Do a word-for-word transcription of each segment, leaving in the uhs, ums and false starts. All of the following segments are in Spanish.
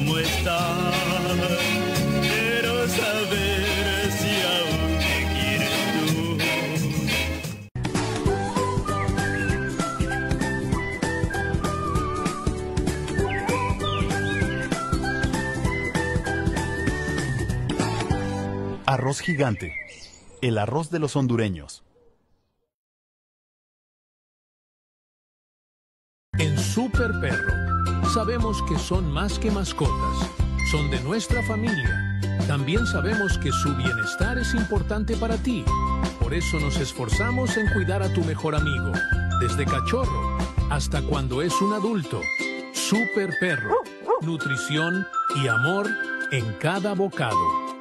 cómo estás. Quiero saber si aún me quieres tú. Arroz Gigante, el arroz de los hondureños. En Super Perro, sabemos que son más que mascotas, son de nuestra familia. También sabemos que su bienestar es importante para ti. Por eso nos esforzamos en cuidar a tu mejor amigo, desde cachorro hasta cuando es un adulto. Super Perro, nutrición y amor en cada bocado.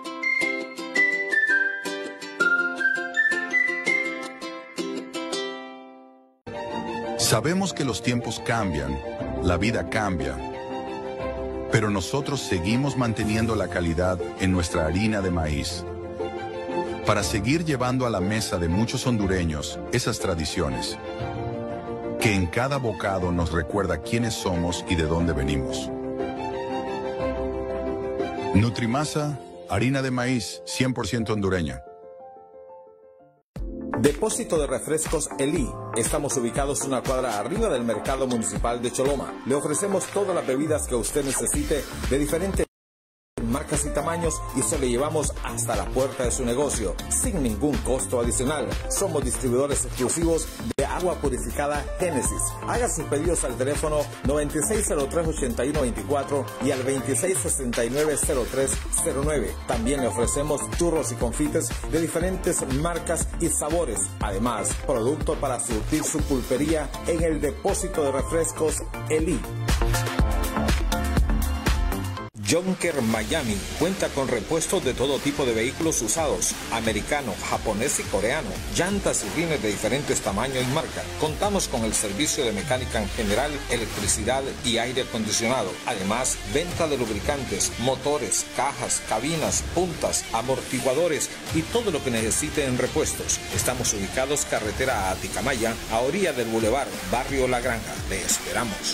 Sabemos que los tiempos cambian, la vida cambia, pero nosotros seguimos manteniendo la calidad en nuestra harina de maíz, para seguir llevando a la mesa de muchos hondureños esas tradiciones, que en cada bocado nos recuerda quiénes somos y de dónde venimos. Nutrimasa, harina de maíz cien por ciento hondureña. Depósito de refrescos Elí. Estamos ubicados una cuadra arriba del Mercado Municipal de Choloma. Le ofrecemos todas las bebidas que usted necesite de diferentes marcas y tamaños y se le llevamos hasta la puerta de su negocio sin ningún costo adicional. Somos distribuidores exclusivos de agua purificada Génesis. Haga sus pedidos al teléfono noventa y seis cero tres, ochenta y uno veinticuatro y al veintiséis sesenta y nueve, cero tres cero nueve. También le ofrecemos churros y confites de diferentes marcas y sabores. Además, producto para surtir su pulpería en el depósito de refrescos Elí. Junker Miami cuenta con repuestos de todo tipo de vehículos usados, americano, japonés y coreano, llantas y rines de diferentes tamaños y marca. Contamos con el servicio de mecánica en general, electricidad y aire acondicionado. Además, venta de lubricantes, motores, cajas, cabinas, puntas, amortiguadores y todo lo que necesite en repuestos. Estamos ubicados carretera a Aticamaya, a orilla del Boulevard, barrio La Granja. Le esperamos.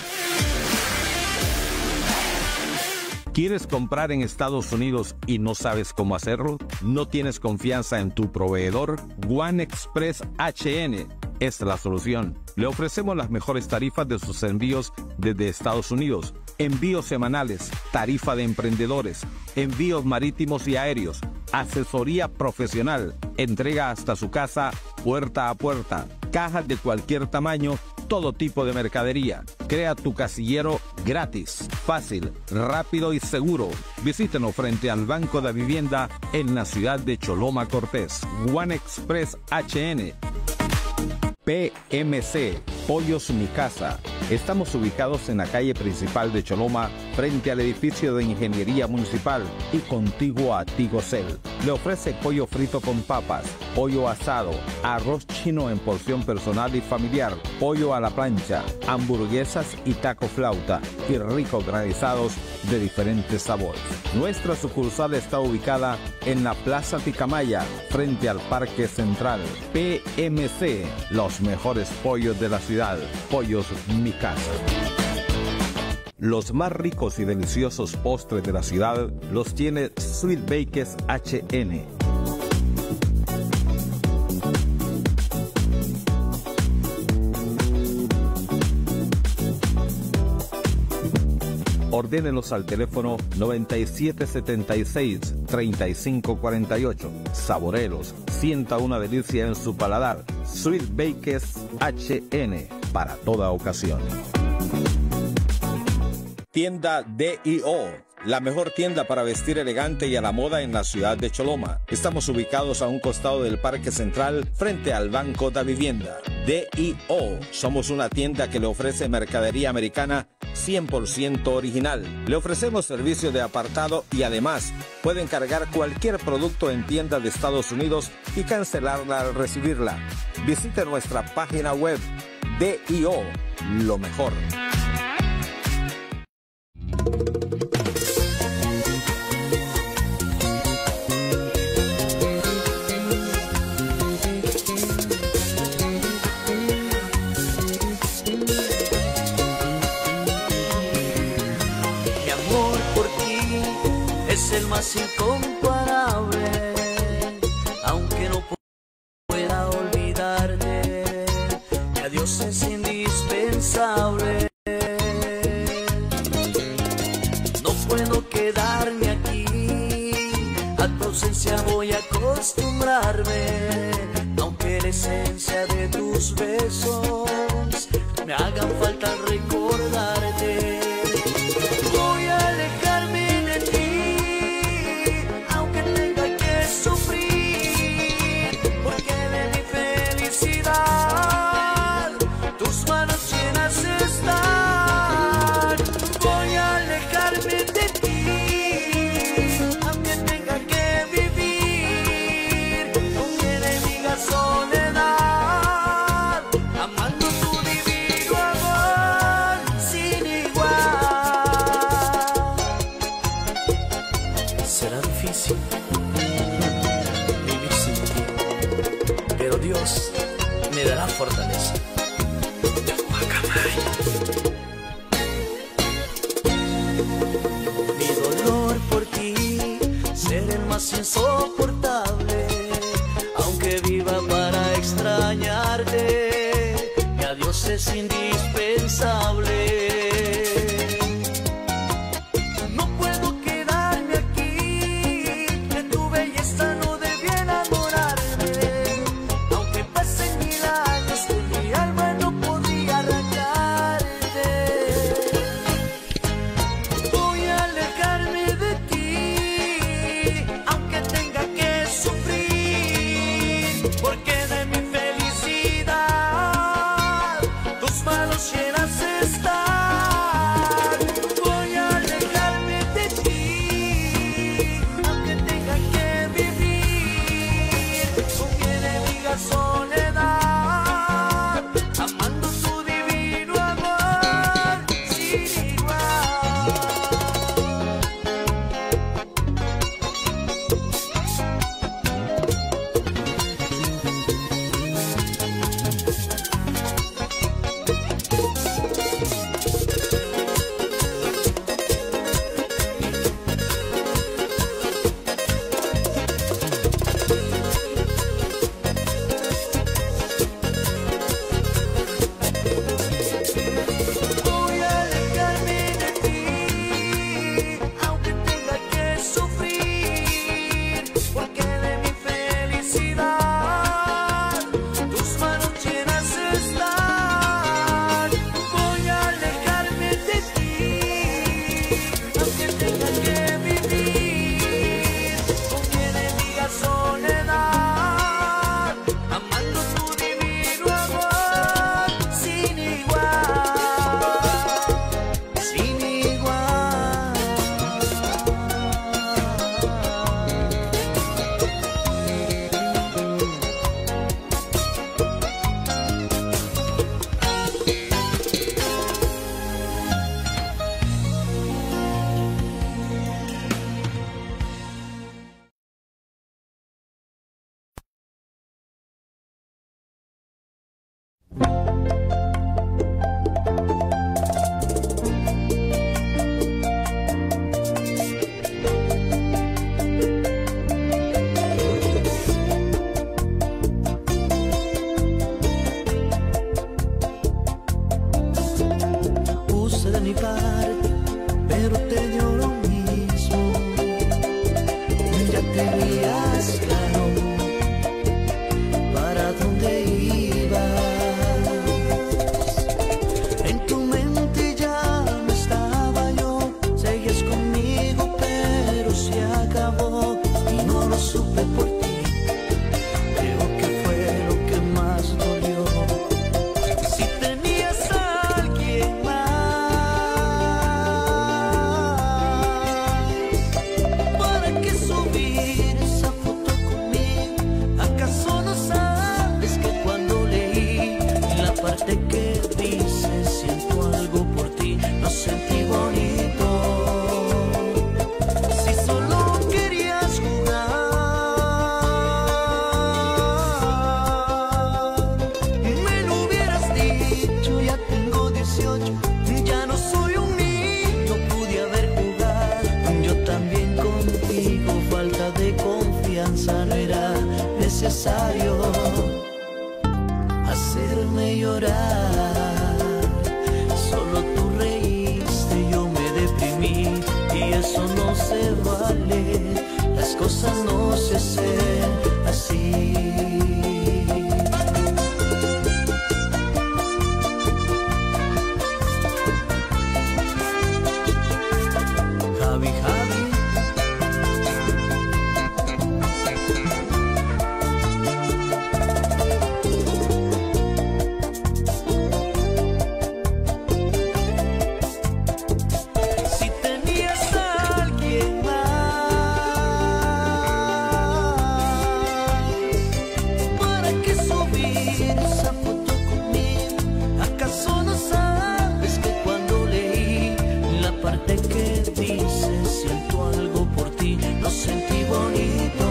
¿Quieres comprar en Estados Unidos y no sabes cómo hacerlo? ¿No tienes confianza en tu proveedor? One Express H N es la solución. Le ofrecemos las mejores tarifas de sus envíos desde Estados Unidos. Envíos semanales, tarifa de emprendedores, envíos marítimos y aéreos, asesoría profesional, entrega hasta su casa, puerta a puerta, cajas de cualquier tamaño, todo tipo de mercadería. Crea tu casillero gratis, fácil, rápido y seguro. Visítenos frente al Banco de Vivienda en la ciudad de Choloma Cortés. One Express H N. P M C, Pollos Mi Casa. Estamos ubicados en la calle principal de Choloma, frente al edificio de Ingeniería Municipal y contiguo a Tigocel. Le ofrece pollo frito con papas, pollo asado, arroz chino en porción personal y familiar, pollo a la plancha, hamburguesas y taco flauta y ricos granizados de diferentes sabores. Nuestra sucursal está ubicada en la Plaza Ticamaya, frente al Parque Central. P M C, los mejores pollos de la ciudad. Pollos Mi Casa. Los más ricos y deliciosos postres de la ciudad los tiene Sweet Bakers H N. Ordénelos al teléfono noventa y siete setenta y seis, treinta y cinco cuarenta y ocho. Saborelos, sienta una delicia en su paladar. Sweet Bakers H N, para toda ocasión. Tienda D I O, la mejor tienda para vestir elegante y a la moda en la ciudad de Choloma. Estamos ubicados a un costado del Parque Central, frente al Banco de Vivienda. D I O, somos una tienda que le ofrece mercadería americana cien por ciento original. Le ofrecemos servicio de apartado y además pueden cargar cualquier producto en tiendas de Estados Unidos y cancelarla al recibirla. Visite nuestra página web D I O, lo mejor. Mi amor por ti el más incomparable, aunque no pueda olvidarte, mi adiós es indispensable. No puedo quedarme aquí, a tu ausencia voy a acostumbrarme, aunque la esencia de tus besos me hagan falta al recordarte. Voy a alejarme de ti, aunque tenga que sufrir, porque de mi felicidad tus manos llenas están. Voy a alejarme de ti, aunque tenga que vivir, aunque me digas soledad, amando tu divino amor sin igual. Será difícil vivir sin ti, pero Dios me dará fortaleza. Guacamay. Mi dolor por ti será el más insoportable, aunque viva para extrañarte, mi adiós es indispensable. No puedo quedarme aquí, de tu belleza no debí enamorarme, aunque pasen mil años con mi alma no podría arrancarte. Voy a alejarme de ti, aunque tenga que sufrir, porque de mi felicidad tus manos llenas están. necesario hacerme llorar. Solo tú reíste, yo me deprimí y eso no se vale. Las cosas no se hacen así. Javi, Javi. Si tenías a alguien más, ¿para qué subir esa foto conmigo? ¿Acaso no sabes que cuando leí la parte que dice siento algo por ti, lo sentí bonito?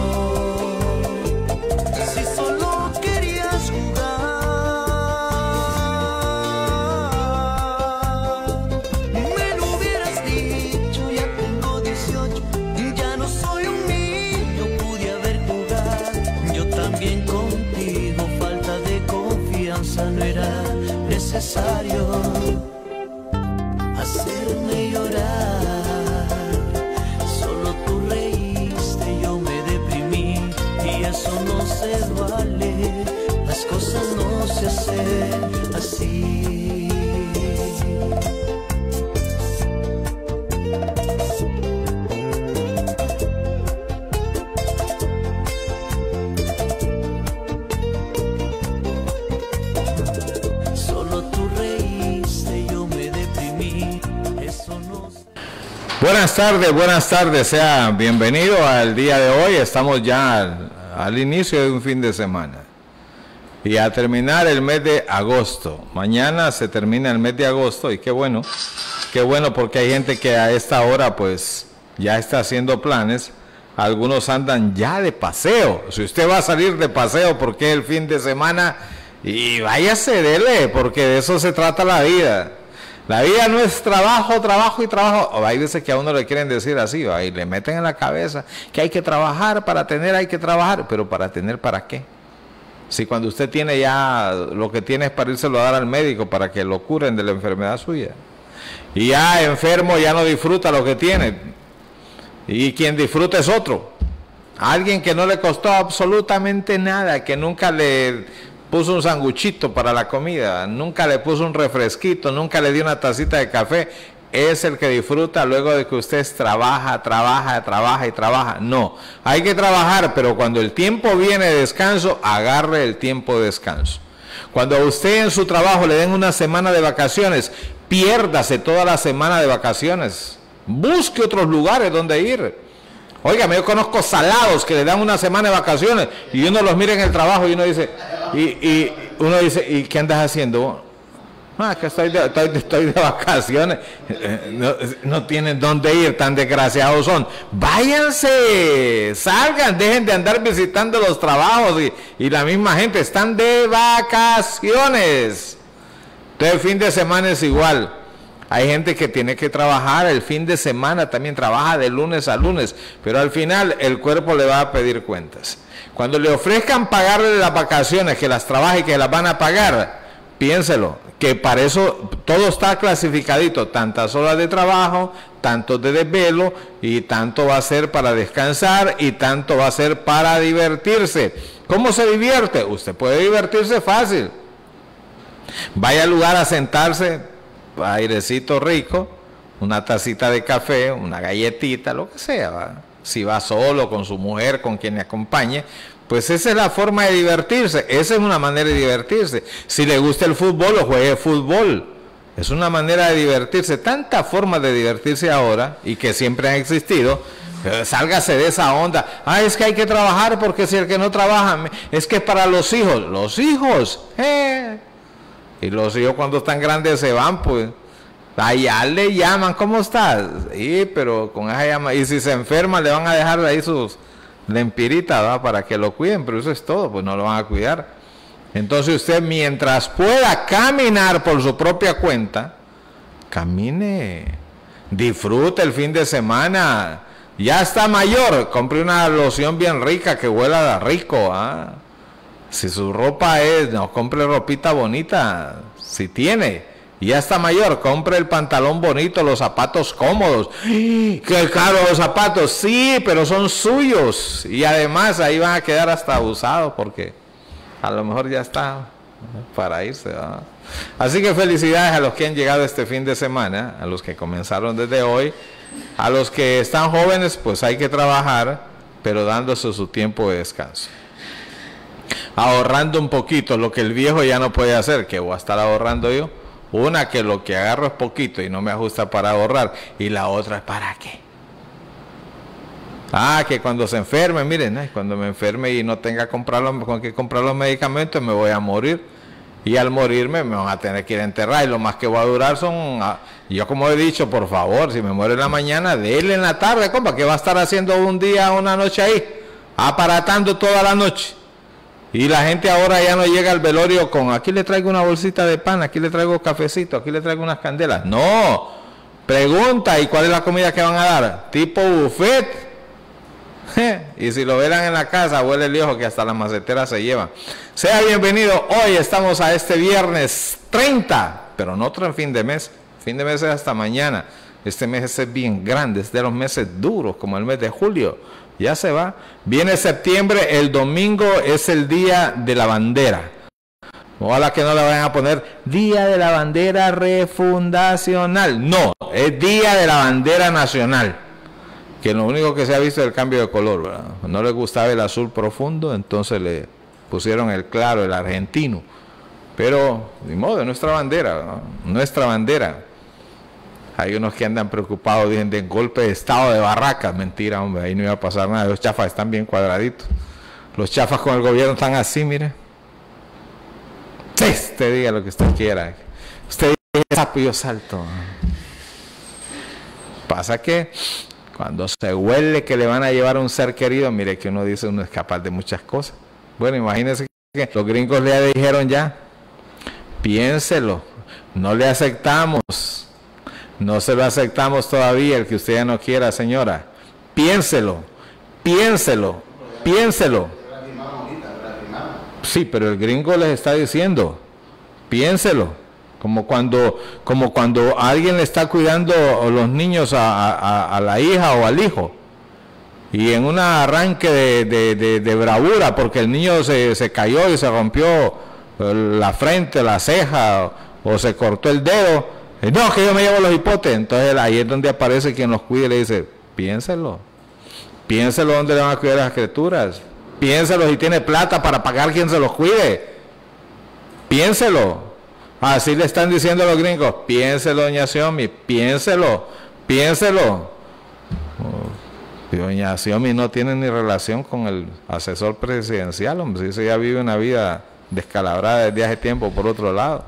Si solo querías jugar, me lo hubieras dicho. Ya tengo dieciocho, ya no soy un niño, pude haber jugado yo también contigo. Falta de confianza, no era necesario hacerme llorar. Solo tú reíste, yo me deprimí y eso no se vale. Las cosas no se hacen así. Solo tú reíste, yo me deprimí, eso no se... Buenas tardes, buenas tardes, sea bienvenido al día de hoy. Estamos ya al, al inicio de un fin de semana y a terminar el mes de agosto. Mañana se termina el mes de agosto y qué bueno, qué bueno porque hay gente que a esta hora pues ya está haciendo planes. Algunos andan ya de paseo. Si usted va a salir de paseo porque es el fin de semana, y váyase, dele, porque de eso se trata la vida. La vida no es trabajo, trabajo y trabajo. O hay veces que a uno le quieren decir así, ¿va? Y le meten en la cabeza que hay que trabajar, para tener hay que trabajar. Pero ¿para tener para qué? Si cuando usted tiene ya, lo que tiene es para írselo a dar al médico para que lo curen de la enfermedad suya. Y ya enfermo ya no disfruta lo que tiene. Y quien disfruta es otro. Alguien que no le costó absolutamente nada, que nunca le puso un sanguchito para la comida, nunca le puso un refresquito, nunca le dio una tacita de café, es el que disfruta luego de que usted trabaja, trabaja, trabaja y trabaja. No, hay que trabajar, pero cuando el tiempo viene de descanso, agarre el tiempo de descanso. Cuando a usted en su trabajo le den una semana de vacaciones, piérdase toda la semana de vacaciones. Busque otros lugares donde ir. Óigame, yo conozco salados que le dan una semana de vacaciones y uno los mira en el trabajo y uno dice, y, y uno dice, ¿y qué andas haciendo? No, es que estoy de, estoy, estoy de vacaciones. No, no tienen dónde ir, tan desgraciados son. Váyanse, salgan, dejen de andar visitando los trabajos y, y la misma gente, están de vacaciones. Entonces el fin de semana es igual. Hay gente que tiene que trabajar el fin de semana, también trabaja de lunes a lunes, pero al final el cuerpo le va a pedir cuentas. Cuando le ofrezcan pagarle las vacaciones, que las trabaje y que las van a pagar, piénselo, que para eso todo está clasificadito, tantas horas de trabajo, tantos de desvelo, y tanto va a ser para descansar y tanto va a ser para divertirse. ¿Cómo se divierte? Usted puede divertirse fácil. Vaya al lugar a sentarse, airecito rico, una tacita de café, una galletita, lo que sea, ¿va? Si va solo, con su mujer, con quien le acompañe, pues esa es la forma de divertirse, esa es una manera de divertirse. Si le gusta el fútbol, o juegue fútbol, es una manera de divertirse. Tantas formas de divertirse ahora, y que siempre han existido. Pero sálgase de esa onda. Ah, es que hay que trabajar, porque si el que no trabaja, es que es para los hijos. Los hijos, eh y los hijos cuando están grandes se van, pues. Allá le llaman, ¿cómo estás? Sí, pero con esa llama. Y si se enferma, le van a dejar ahí sus lempiritas, ¿va? Para que lo cuiden, pero eso es todo, pues no lo van a cuidar. Entonces usted, mientras pueda caminar por su propia cuenta, camine. Disfrute el fin de semana. Ya está mayor, compre una loción bien rica que huela rico, ¿ah? Si su ropa es, no, compre ropita bonita, si tiene. Y ya está mayor, compre el pantalón bonito, los zapatos cómodos. ¡Qué caro los zapatos! Sí, pero son suyos. Y además ahí van a quedar hasta abusados porque a lo mejor ya está para irse, ¿verdad? Así que felicidades a los que han llegado este fin de semana, a los que comenzaron desde hoy. A los que están jóvenes, pues hay que trabajar, pero dándose su tiempo de descanso. Ahorrando un poquito lo que el viejo ya no puede hacer, que voy a estar ahorrando yo. Una, que lo que agarro es poquito y no me ajusta para ahorrar. Y la otra es ¿para qué? Ah, que cuando se enferme, miren, ¿eh? cuando me enferme y no tenga comprar los, con que comprar los medicamentos, me voy a morir. Y al morirme me van a tener que ir a enterrar. Y lo más que voy a durar son... Yo como he dicho, por favor, si me muero en la mañana, déle en la tarde, compa, que va a estar haciendo un día, una noche ahí, aparatando toda la noche. Y la gente ahora ya no llega al velorio con, aquí le traigo una bolsita de pan, aquí le traigo cafecito, aquí le traigo unas candelas. No, pregunta, ¿y cuál es la comida que van a dar? Tipo buffet. Y si lo verán en la casa, huele el ojo que hasta la macetera se lleva. Sea bienvenido, hoy estamos a este viernes treinta, pero no otro en fin de mes. Fin de mes es hasta mañana. Este mes es bien grande, es de los meses duros, como el mes de julio. Ya se va. Viene septiembre, el domingo es el día de la bandera. Ojalá que no le vayan a poner Día de la Bandera Refundacional. No, es Día de la Bandera Nacional. Que lo único que se ha visto es el cambio de color, ¿verdad? No les gustaba el azul profundo, entonces le pusieron el claro, el argentino. Pero, ni modo, es nuestra bandera, ¿no? Nuestra bandera. Hay unos que andan preocupados, dicen, de golpe de estado de barracas. Mentira, hombre, ahí no iba a pasar nada. Los chafas están bien cuadraditos. Los chafas con el gobierno están así, mire. Usted diga lo que usted quiera. Usted diga, sapo, yo salto. Pasa que cuando se huele que le van a llevar a un ser querido, mire que uno dice, uno es capaz de muchas cosas. Bueno, imagínense que los gringos le dijeron ya, piénselo, no le aceptamos. No se lo aceptamos todavía, el que usted ya no quiera, señora. Piénselo, piénselo, piénselo. Sí, pero el gringo les está diciendo, piénselo. Como cuando, como cuando alguien le está cuidando a los niños a, a, a la hija o al hijo. Y en un arranque de, de, de, de bravura, porque el niño se, se cayó y se rompió la frente, la ceja, o, o se cortó el dedo. No, que yo me llevo los hipotes. Entonces ahí es donde aparece quien los cuida y le dice, piénselo. Piénselo dónde le van a cuidar a las criaturas. Piénselo si tiene plata para pagar quien se los cuide. Piénselo. Así le están diciendo los gringos. Piénselo, doña Xiomi. Piénselo. Piénselo. Oh, doña Xiomi no tiene ni relación con el asesor presidencial, hombre. Si ella vive una vida descalabrada desde hace tiempo por otro lado.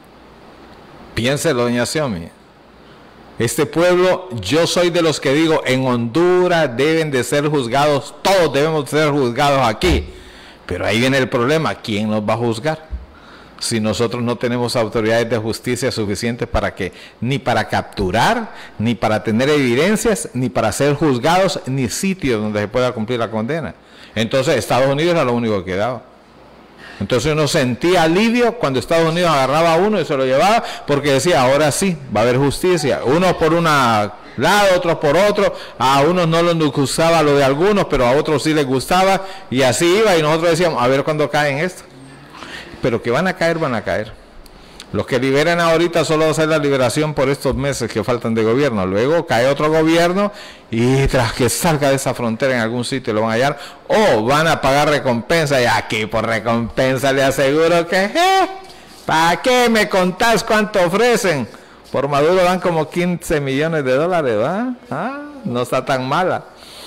Piénselo, doña Xiomi. Este pueblo, yo soy de los que digo, en Honduras deben de ser juzgados, todos debemos ser juzgados aquí. Pero ahí viene el problema, ¿quién nos va a juzgar? Si nosotros no tenemos autoridades de justicia suficientes para que, ni para capturar, ni para tener evidencias, ni para ser juzgados, ni sitios donde se pueda cumplir la condena. Entonces Estados Unidos era lo único que daba. Entonces uno sentía alivio cuando Estados Unidos agarraba a uno y se lo llevaba, porque decía, ahora sí, va a haber justicia. Unos por un lado, otros por otro. A unos no les gustaba lo de algunos, pero a otros sí les gustaba. Y así iba, y nosotros decíamos, a ver cuándo caen esto. Pero que van a caer, van a caer. Los que liberan ahorita solo va a ser la liberación por estos meses que faltan de gobierno. Luego cae otro gobierno y tras que salga de esa frontera en algún sitio lo van a hallar. O van a pagar recompensa. Y aquí por recompensa le aseguro que... ¿eh? ¿Para qué me contás cuánto ofrecen? Por Maduro dan como quince millones de dólares, ¿verdad? ¿Ah? No está tan mala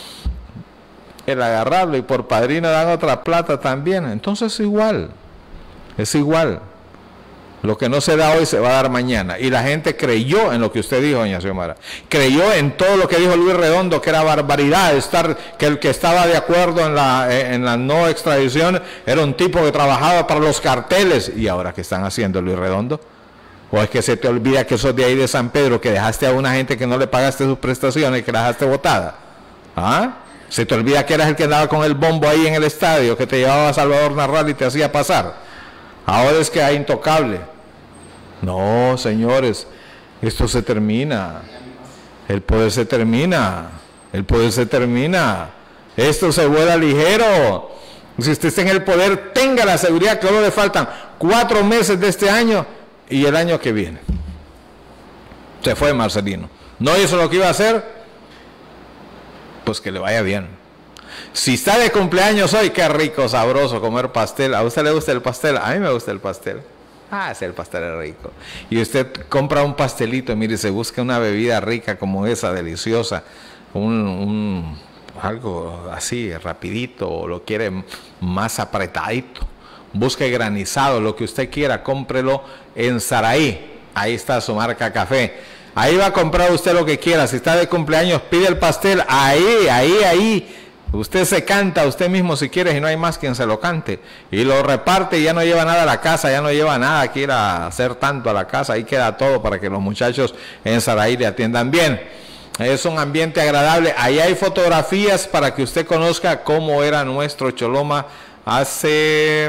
el agarrarlo. Y por padrino dan otra plata también. Entonces es igual. Es igual. Lo que no se da hoy se va a dar mañana. Y la gente creyó en lo que usted dijo, doña Xiomara. Creyó en todo lo que dijo Luis Redondo, que era barbaridad, estar, que el que estaba de acuerdo en la, en la no extradición era un tipo que trabajaba para los carteles. ¿Y ahora qué están haciendo, Luis Redondo? ¿O es que se te olvida que sos de ahí de San Pedro, que dejaste a una gente que no le pagaste sus prestaciones y que la dejaste botada? ¿Ah? Se te olvida que eras el que andaba con el bombo ahí en el estadio, que te llevaba a Salvador Narral y te hacía pasar. Ahora es que hay intocable. No, señores, esto se termina. El poder se termina. El poder se termina. Esto se vuela ligero. Si usted está en el poder, tenga la seguridad que solo le faltan cuatro meses de este año y el año que viene. Se fue Marcelino. No hizo lo que iba a hacer, pues que le vaya bien. Si está de cumpleaños hoy, qué rico, sabroso comer pastel. ¿A usted le gusta el pastel? A mí me gusta el pastel. Ah, ese el pastel es rico. Y usted compra un pastelito, mire, se busca una bebida rica como esa, deliciosa, un, un algo así, rapidito, o lo quiere más apretadito. Busque granizado, lo que usted quiera, cómprelo en Saraí. Ahí está su marca café. Ahí va a comprar usted lo que quiera. Si está de cumpleaños, pide el pastel. Ahí, ahí, ahí. Usted se canta usted mismo si quiere y no hay más quien se lo cante. Y lo reparte y ya no lleva nada a la casa, ya no lleva nada que ir a hacer tanto a la casa. Ahí queda todo para que los muchachos en Saraí le atiendan bien. Es un ambiente agradable. Ahí hay fotografías para que usted conozca cómo era nuestro Choloma hace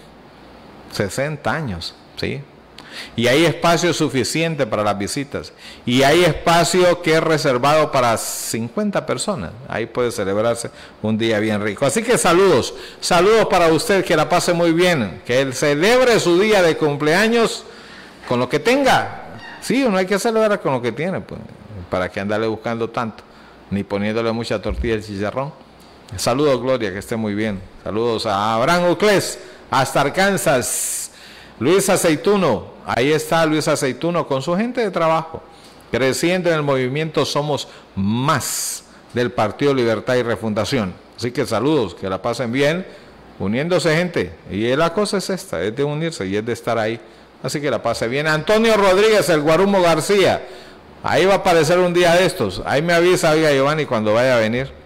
sesenta años, ¿sí? Y hay espacio suficiente para las visitas. Y hay espacio que es reservado para cincuenta personas. Ahí puede celebrarse un día bien rico. Así que saludos. Saludos para usted, que la pase muy bien. Que él celebre su día de cumpleaños con lo que tenga. Sí, uno hay que celebrar con lo que tiene, pues. ¿Para que andarle buscando tanto? Ni poniéndole mucha tortilla al chicharrón. Saludos, Gloria, que esté muy bien. Saludos a Abraham Uclés, hasta Arkansas. Luis Aceituno, ahí está Luis Aceituno con su gente de trabajo, creciendo en el movimiento Somos Más del Partido Libertad y Refundación. Así que saludos, que la pasen bien, uniéndose gente. Y la cosa es esta, es de unirse y es de estar ahí. Así que la pase bien. Antonio Rodríguez, el Guarumo García, ahí va a aparecer un día de estos. Ahí me avisa, oiga Giovanni, cuando vaya a venir.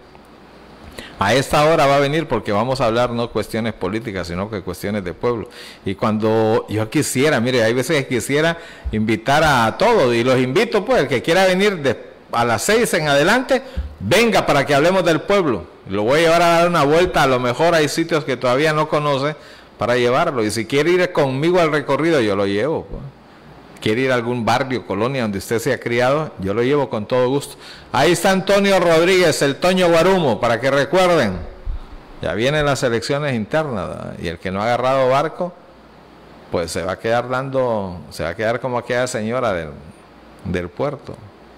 A esta hora va a venir porque vamos a hablar no cuestiones políticas, sino que cuestiones de pueblo. Y cuando yo quisiera, mire, hay veces que quisiera invitar a todos, y los invito pues, el que quiera venir de, a las seis en adelante, venga para que hablemos del pueblo. Lo voy a llevar a dar una vuelta, a lo mejor hay sitios que todavía no conoce para llevarlo. Y si quiere ir conmigo al recorrido, yo lo llevo, pues. Quiere ir a algún barrio, colonia donde usted se ha criado, yo lo llevo con todo gusto. Ahí está Antonio Rodríguez, el Toño Guarumo, para que recuerden. Ya vienen las elecciones internas, ¿verdad? Y el que no ha agarrado barco, pues se va a quedar dando, se va a quedar como aquella señora del, del puerto,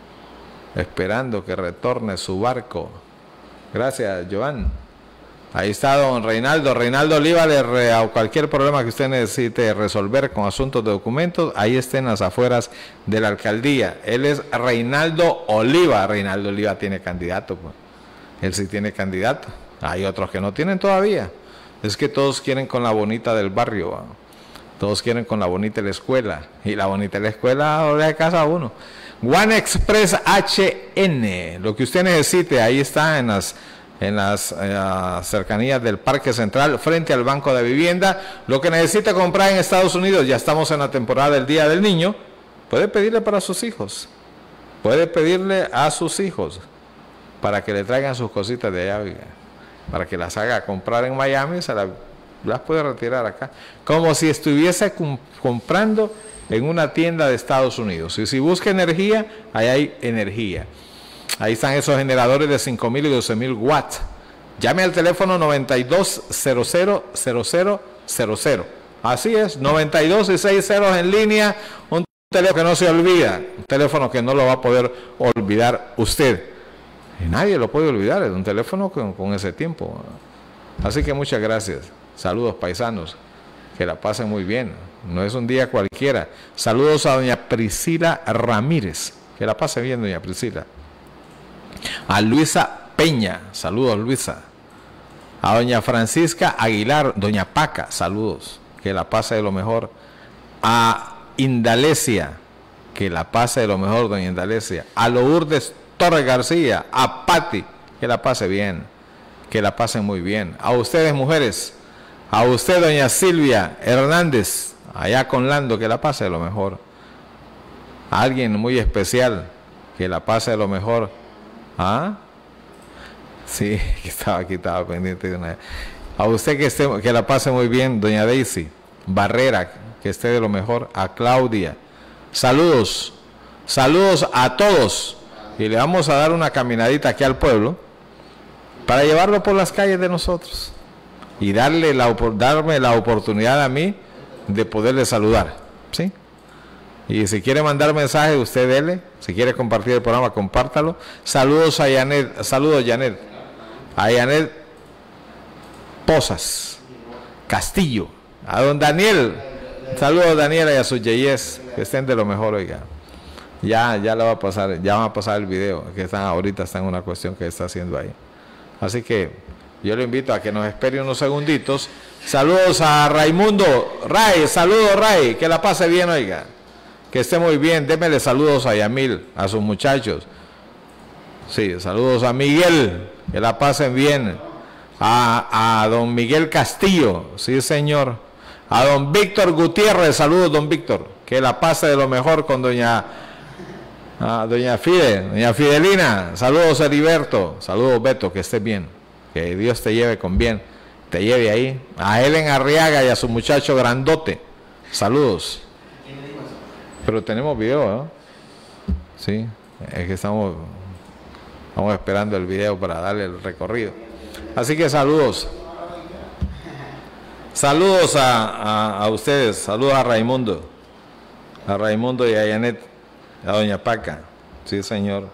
esperando que retorne su barco. Gracias, Joan. Ahí está don Reinaldo, Reinaldo Oliva, le a cualquier problema que usted necesite resolver con asuntos de documentos, ahí está en las afueras de la alcaldía. Él es Reinaldo Oliva, Reinaldo Oliva tiene candidato, pues. Él sí tiene candidato, hay otros que no tienen todavía. Es que todos quieren con la bonita del barrio, ¿va? Todos quieren con la bonita de la escuela, y la bonita de la escuela ahora de casa uno. One Express H N, lo que usted necesite, ahí está en las... en las eh, cercanías del Parque Central, frente al Banco de Vivienda. Lo que necesita comprar en Estados Unidos, ya estamos en la temporada del Día del Niño, puede pedirle para sus hijos, puede pedirle a sus hijos, para que le traigan sus cositas de allá, para que las haga comprar en Miami, se la, las puede retirar acá, como si estuviese comprando en una tienda de Estados Unidos. Y si busca energía, ahí hay energía. Ahí están esos generadores de cinco mil y doce mil watts. Llame al teléfono noventa y dos cero cero cero cero cero cero. Así es, noventa y dos y seis ceros en línea. Un teléfono que no se olvida. Un teléfono que no lo va a poder olvidar usted. Y nadie lo puede olvidar. Es un teléfono con, con ese tiempo. Así que muchas gracias. Saludos, paisanos. Que la pasen muy bien. No es un día cualquiera. Saludos a doña Priscila Ramírez. Que la pase bien, doña Priscila. A Luisa Peña, saludos Luisa. A doña Francisca Aguilar, doña Paca, saludos, que la pase de lo mejor. A Indalecia, que la pase de lo mejor, doña Indalecia. A Lourdes Torres García, a Patti, que la pase bien, que la pase muy bien. A ustedes mujeres, a usted doña Silvia Hernández, allá con Lando, que la pase de lo mejor. A alguien muy especial, que la pase de lo mejor. ¿Ah? Sí, que estaba aquí, estaba pendiente de una. A usted que esté, que la pase muy bien, doña Daisy Barrera, que esté de lo mejor. A Claudia, saludos, saludos a todos. Y le vamos a dar una caminadita aquí al pueblo para llevarlo por las calles de nosotros y darle la, darme la oportunidad a mí de poderle saludar, ¿sí? Y si quiere mandar mensaje, usted dele. Si quiere compartir el programa, compártalo. Saludos a Janet, saludos Janet, a Janet Posas Castillo, a don Daniel, saludos Daniela y a sus yeyes, que estén de lo mejor, oiga. Ya, ya le va a pasar, ya va a pasar el video, que están ahorita, está en una cuestión que está haciendo ahí. Así que yo le invito a que nos espere unos segunditos. Saludos a Raimundo, Ray, saludos Ray, que la pase bien, oiga. Que esté muy bien, démele saludos a Yamil, a sus muchachos. Sí, saludos a Miguel, que la pasen bien. A, a don Miguel Castillo, sí señor. A don Víctor Gutiérrez, saludos don Víctor, que la pase de lo mejor con doña... Ah, doña Fide, doña Fidelina, saludos Heriberto, saludos Beto, que estés bien, que Dios te lleve con bien, te lleve ahí. A Helen Arriaga y a su muchacho grandote, saludos. Pero tenemos video, ¿no? Sí, es que estamos, estamos esperando el video para darle el recorrido. Así que saludos. Saludos a, a, a ustedes, saludos a Raimundo, a Raimundo y a Janet. A doña Paca, sí señor.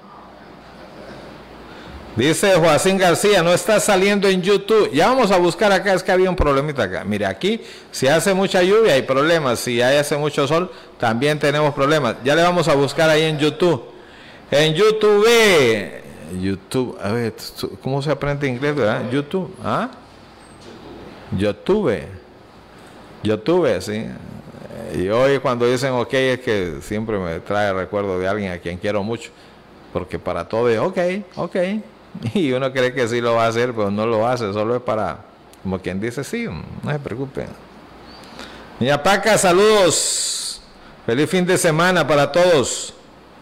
Dice Joacín García, no está saliendo en YouTube. Ya vamos a buscar acá, es que había un problemita acá. Mire, aquí si hace mucha lluvia hay problemas, si hace mucho sol también tenemos problemas. Ya le vamos a buscar ahí en YouTube. En YouTube, YouTube, a ver, ¿cómo se aprende inglés, verdad? YouTube, ¿ah? YouTube, YouTube, sí. Y hoy cuando dicen ok es que siempre me trae recuerdo de alguien a quien quiero mucho, porque para todo es ok, ok, y uno cree que sí lo va a hacer, pero no lo hace, solo es para, como quien dice, sí, no se preocupe. Doña Paca, saludos, feliz fin de semana para todos.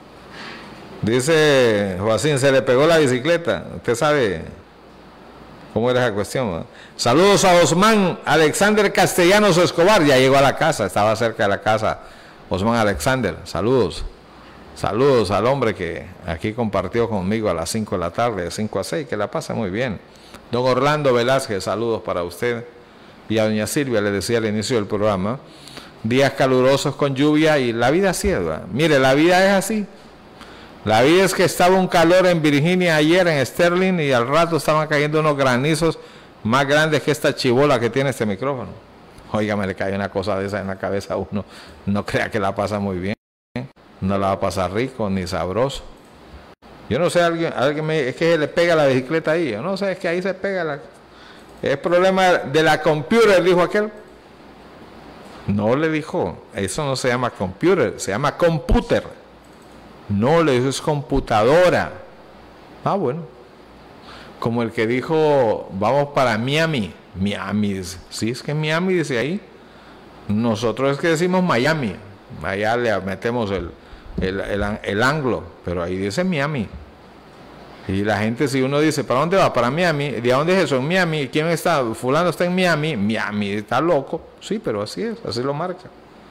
Dice Joacín, se le pegó la bicicleta, usted sabe cómo era esa cuestión, ¿no? Saludos a Osman Alexander Castellanos Escobar, ya llegó a la casa, estaba cerca de la casa. Osman Alexander, saludos. Saludos al hombre que aquí compartió conmigo a las cinco de la tarde, de cinco a seis, que la pasa muy bien. Don Orlando Velázquez, saludos para usted. Y a doña Silvia, le decía al inicio del programa, días calurosos con lluvia y la vida ciega. Mire, la vida es así. La vida es que estaba un calor en Virginia ayer, en Sterling, y al rato estaban cayendo unos granizos más grandes que esta chibola que tiene este micrófono. Oiga, me le cae una cosa de esa en la cabeza a uno. No crea que la pasa muy bien. No la va a pasar rico ni sabroso. Yo no sé, alguien, alguien me, es que se le pega la bicicleta ahí. Yo no sé, es que ahí se pega la... Es problema de la computer, dijo aquel. No le dijo, eso no se llama computer, se llama computer. No, le dijo, es computadora. Ah, bueno. Como el que dijo, vamos para Miami. Miami, dice. Sí, es que Miami dice ahí. Nosotros es que decimos Miami. Allá le metemos el, el, el, el anglo, pero ahí dice Miami. Y la gente, si uno dice, ¿para dónde va? Para Miami. ¿De dónde es eso? En Miami. ¿Quién está? Fulano está en Miami. Miami, está loco. Sí, pero así es, así lo marca.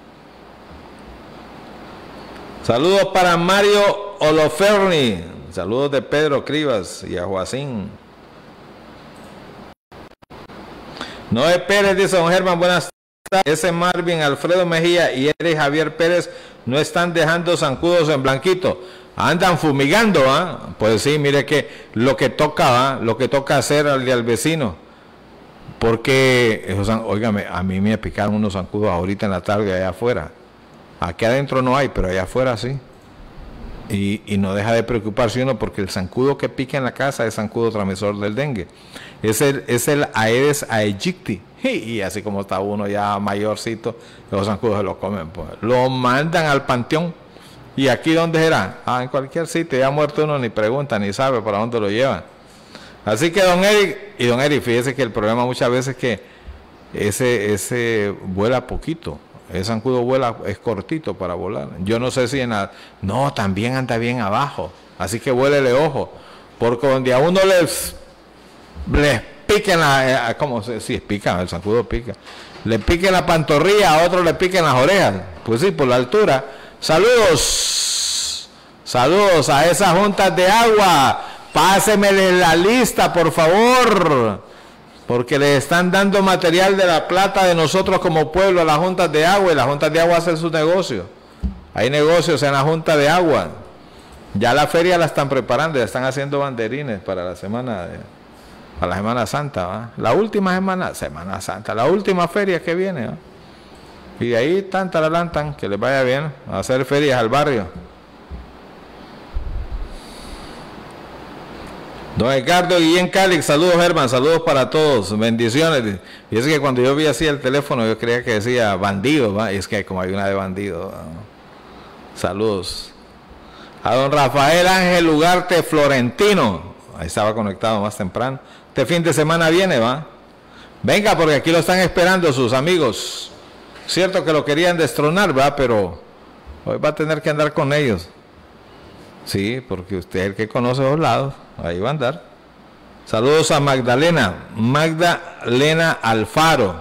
Saludos para Mario Oloferni. Saludos de Pedro Crivas y a Joacín. Noé Pérez dice, don Germán, buenas tardes. Ese Marvin, Alfredo Mejía y Eric Javier Pérez no están dejando zancudos en Blanquito. Andan fumigando, ¿ah? ¿eh? Pues sí, mire que lo que toca, ¿eh? Lo que toca hacer al, al vecino. Porque, esos, óigame, a mí me picaron unos zancudos ahorita en la tarde allá afuera. Aquí adentro no hay, pero allá afuera sí. Y, y no deja de preocuparse uno porque el zancudo que pica en la casa es zancudo transmisor del dengue. Es el, es el Aedes aegypti. Y, y así como está uno ya mayorcito, los zancudos se lo comen. Pues. Lo mandan al panteón. ¿Y aquí dónde será? Ah, en cualquier sitio. Ya muerto uno ni pregunta, ni sabe para dónde lo llevan. Así que don Eric, y don Eric, fíjese que el problema muchas veces es que ese, ese vuela poquito. El zancudo vuela, es cortito para volar. Yo no sé si en la... No, también anda bien abajo. Así que vuélele ojo. Porque donde a uno le les piquen la, eh, ¿cómo se sí, pica, el zancudo pica, le piquen la pantorrilla, a otro le piquen las orejas, pues sí, por la altura. Saludos, saludos a esas juntas de agua, pásemele la lista, por favor, porque le están dando material de la plata de nosotros como pueblo a las juntas de agua, y las juntas de agua hacen sus negocios. Hay negocios en la junta de agua. Ya la feria la están preparando, ya están haciendo banderines para la semana de, para la Semana Santa, ¿va? La última semana, Semana Santa, la última feria que viene, ¿va? Y de ahí tan talalantan, que les vaya bien, a hacer ferias al barrio. Don Edgardo Guillén Calix, saludos Germán, saludos para todos, bendiciones. Y es que cuando yo vi así el teléfono, yo creía que decía bandido, ¿va? Y es que como hay una de bandido, ¿va? Saludos. A don Rafael Ángel Ugarte Florentino, ahí estaba conectado más temprano. Este fin de semana viene, ¿va? Venga, porque aquí lo están esperando sus amigos. Cierto que lo querían destronar, ¿va? Pero hoy va a tener que andar con ellos. Sí, porque usted es el que conoce los lados, ahí va a andar. Saludos a Magdalena, Magdalena Alfaro.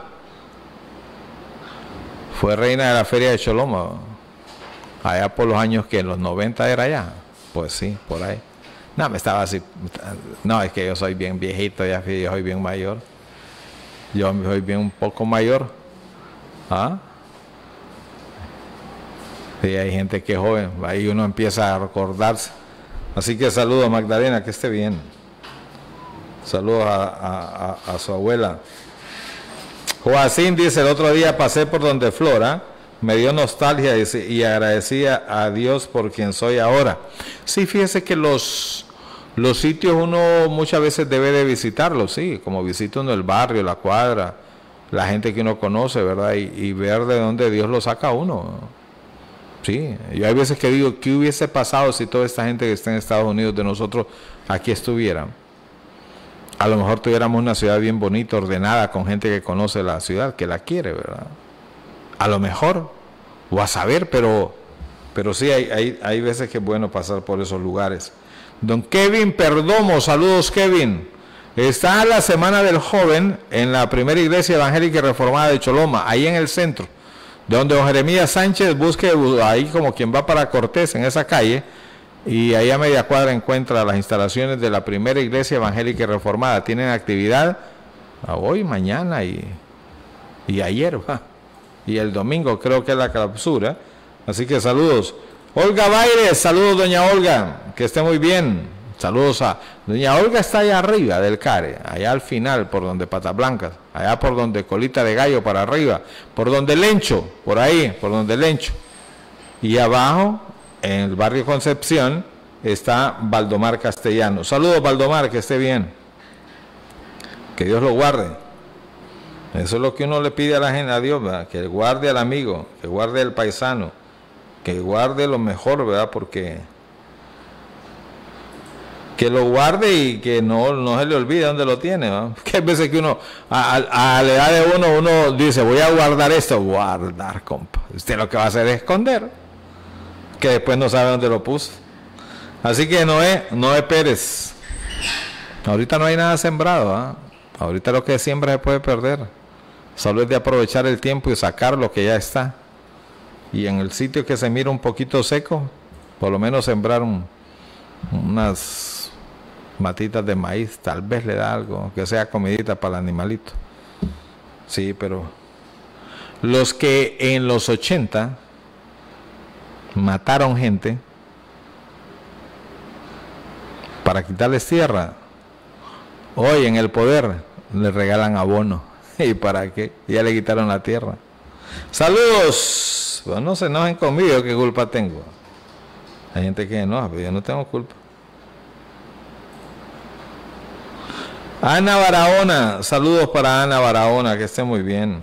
Fue reina de la feria de Choloma, allá por los años que en los noventa era allá. Pues sí, por ahí. No, me estaba así. No, es que yo soy bien viejito, ya yo soy bien mayor. Yo soy bien un poco mayor. ¿Ah? Sí, hay gente que es joven, ahí uno empieza a recordarse. Así que saludo a Magdalena, que esté bien. Saludos a, a, a, a su abuela. Joacín dice, el otro día pasé por donde Flora, me dio nostalgia y, y agradecía a Dios por quien soy ahora. Sí, fíjese que los, los sitios uno muchas veces debe de visitarlos, sí, como visita uno el barrio, la cuadra, la gente que uno conoce, ¿verdad? Y, y ver de dónde Dios lo saca a uno. Sí, yo hay veces que digo, ¿qué hubiese pasado si toda esta gente que está en Estados Unidos de nosotros aquí estuviera? A lo mejor tuviéramos una ciudad bien bonita, ordenada, con gente que conoce la ciudad, que la quiere, ¿verdad? A lo mejor, o a saber, pero, pero sí, hay, hay, hay veces que es bueno pasar por esos lugares. Don Kevin Perdomo, saludos Kevin. Está la Semana del Joven en la primera iglesia evangélica y reformada de Choloma, ahí en el centro. De donde don Jeremías Sánchez busque ahí como quien va para Cortés, en esa calle, y ahí a media cuadra encuentra las instalaciones de la primera iglesia evangélica y reformada. Tienen actividad hoy, mañana y, y ayer, ¿va? Y el domingo creo que es la clausura. Así que saludos. Olga Baires, saludos doña Olga, que esté muy bien. Saludos a doña Olga, está allá arriba del Care, allá al final, por donde Patas Blancas, allá por donde Colita de Gallo para arriba, por donde Lencho, por ahí, por donde Lencho. Y abajo, en el barrio Concepción, está Valdomar Castellano. Saludos Valdomar, que esté bien. Que Dios lo guarde. Eso es lo que uno le pide a la gente, a Dios, ¿verdad? Que guarde al amigo, que guarde al paisano, que guarde lo mejor, ¿verdad? Porque que lo guarde y que no, no se le olvide dónde lo tiene, ¿no? Que hay veces que uno, a, a, a la edad de uno, uno dice, voy a guardar esto, guardar, compa. Usted lo que va a hacer es esconder, que después no sabe dónde lo puso. Así que Noé, Noé Pérez, ahorita no hay nada sembrado, ¿eh? Ahorita lo que siembra se puede perder. Solo es de aprovechar el tiempo y sacar lo que ya está. Y en el sitio que se mira un poquito seco, por lo menos sembrar un, unas matitas de maíz, tal vez le da algo, que sea comidita para el animalito. Sí, pero los que en los ochenta mataron gente para quitarles tierra, hoy en el poder le regalan abono. ¿Y para qué? Ya le quitaron la tierra. Saludos. Bueno, no se enojen conmigo, ¿qué culpa tengo? Hay gente que no, pero yo no tengo culpa. Ana Barahona, saludos para Ana Barahona, que esté muy bien.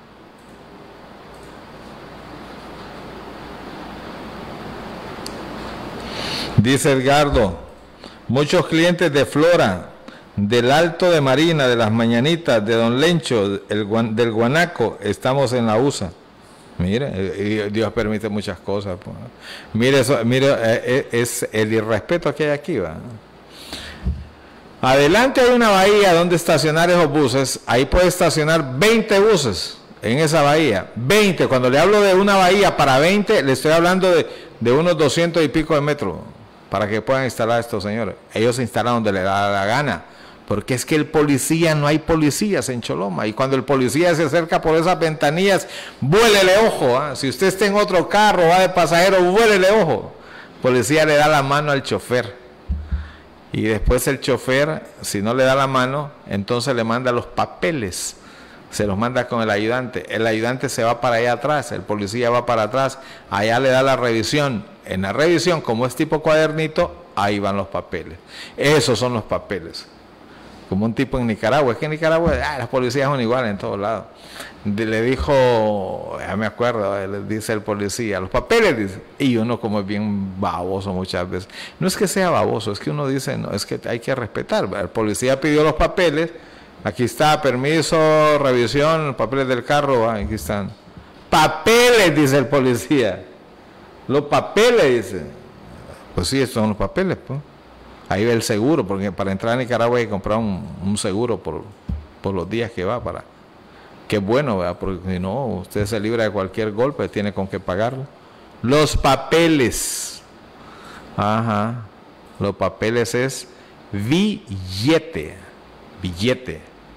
Dice Edgardo, muchos clientes de Flora, del Alto de Marina, de las Mañanitas, de Don Lencho, el, del Guanaco, estamos en la U S A. Mire, Dios permite muchas cosas. Pues. Mire, eso, mire, es el irrespeto que hay aquí, ¿va? Adelante hay una bahía donde estacionar esos buses. Ahí puede estacionar veinte buses en esa bahía. veinte. Cuando le hablo de una bahía para veinte, le estoy hablando de, de unos doscientos y pico de metros para que puedan instalar a estos señores. Ellos se instalan donde les da la gana. Porque es que el policía, no hay policías en Choloma. Y cuando el policía se acerca por esas ventanillas, vuélele ojo. ¿eh? Si usted está en otro carro, va de pasajero, vuélele ojo. El policía le da la mano al chofer. Y después el chofer, si no le da la mano, entonces le manda los papeles. Se los manda con el ayudante. El ayudante se va para allá atrás, el policía va para atrás. Allá le da la revisión. En la revisión, como es tipo cuadernito, ahí van los papeles. Esos son los papeles. Como un tipo en Nicaragua. Es que en Nicaragua ah, las policías son iguales en todos lados. De, le dijo, ya me acuerdo, le dice el policía, los papeles, dice. Y uno como es bien baboso muchas veces. No es que sea baboso, es que uno dice, no, es que hay que respetar. El policía pidió los papeles. Aquí está, permiso, revisión, papeles del carro, ah, aquí están. Papeles, dice el policía. Los papeles, dice. Pues sí, estos son los papeles, pues. Ahí ve el seguro, porque para entrar a Nicaragua hay que comprar un, un seguro por, por los días que va, para que es bueno, ¿verdad? Porque si no, usted se libra de cualquier golpe, tiene con qué pagarlo. Los papeles, ajá, los papeles es billete, billete.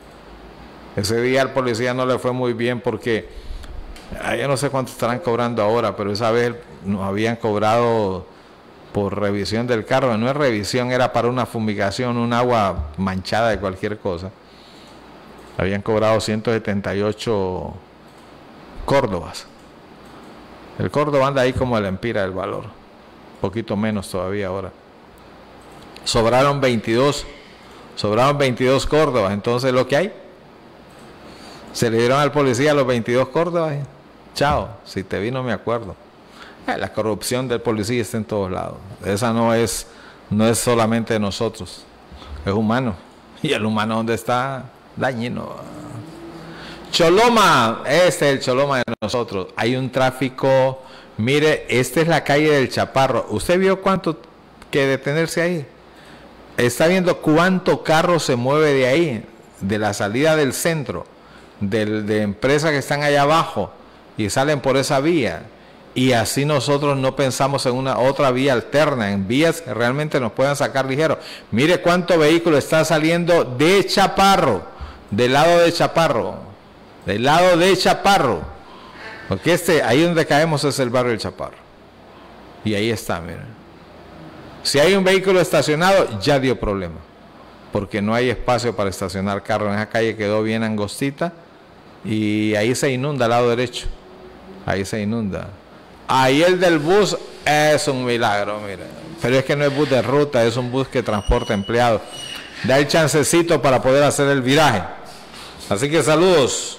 Ese día al policía no le fue muy bien porque, yo no sé cuánto estarán cobrando ahora, pero esa vez nos habían cobrado por revisión del carro. No es revisión, era para una fumigación, un agua manchada de cualquier cosa. Habían cobrado ciento setenta y ocho córdobas. El córdoba anda ahí como el empira del valor, poquito menos todavía ahora. Sobraron veintidós, sobraron veintidós córdobas. Entonces lo que hay, se le dieron al policía los veintidós córdobas. Chao, si te vi no me acuerdo. La corrupción del policía está en todos lados. Esa no es, no es solamente de nosotros, es humano. Y el humano donde está, dañino. Choloma, este es el Choloma de nosotros. Hay un tráfico, mire, esta es la calle del Chaparro. ¿Usted vio cuánto que detenerse ahí? Está viendo cuánto carro se mueve de ahí, de la salida del centro, de, de empresas que están allá abajo y salen por esa vía. Y así nosotros no pensamos en una otra vía alterna, en vías que realmente nos puedan sacar ligero. Mire cuánto vehículo está saliendo de Chaparro, del lado de Chaparro, del lado de Chaparro. Porque este, ahí donde caemos es el barrio del Chaparro. Y ahí está, miren. Si hay un vehículo estacionado, ya dio problema. Porque no hay espacio para estacionar carro. En esa calle quedó bien angostita y ahí se inunda al lado derecho. Ahí se inunda. Ahí el del bus es un milagro, mire. Pero es que no es bus de ruta, es un bus que transporta empleados. Da el chancecito para poder hacer el viraje. Así que saludos.